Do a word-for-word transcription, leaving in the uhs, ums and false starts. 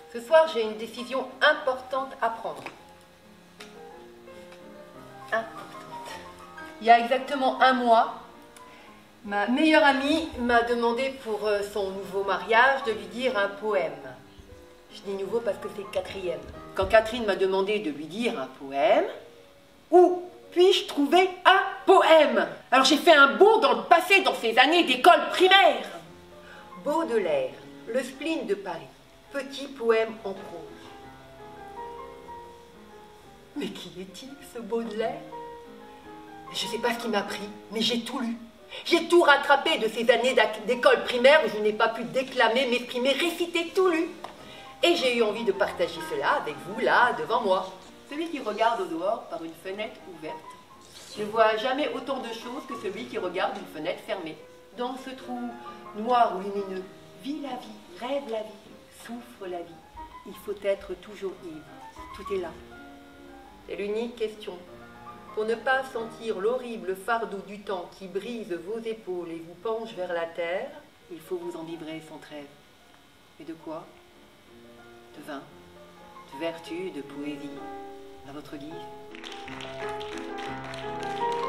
Ce soir, j'ai une décision importante à prendre. Importante. Il y a exactement un mois, ma meilleure amie m'a demandé pour son nouveau mariage de lui dire un poème. Je dis nouveau parce que c'est le quatrième. Quand Catherine m'a demandé de lui dire un poème, où puis-je trouver un poème? Alors j'ai fait un bond dans le passé, dans ces années d'école primaire. Baudelaire, le spleen de Paris, petit poème en prose. Mais qui est-il, ce Baudelaire? Je ne sais pas ce qui m'a pris, mais j'ai tout lu. J'ai tout rattrapé de ces années d'école primaire où je n'ai pas pu déclamer, m'exprimer, réciter, tout lu. Et j'ai eu envie de partager cela avec vous, là, devant moi. Celui qui regarde au dehors par une fenêtre ouverte ne voit jamais autant de choses que celui qui regarde une fenêtre fermée. Dans ce trou noir ou lumineux, vit la vie, rêve la vie, souffre la vie. Il faut être toujours ivre. Tout est là. C'est l'unique question. Pour ne pas sentir l'horrible fardeau du temps qui brise vos épaules et vous penche vers la terre, il faut vous enivrer sans trêve. Et de quoi? De vin, de vertu, de poésie, à votre guise.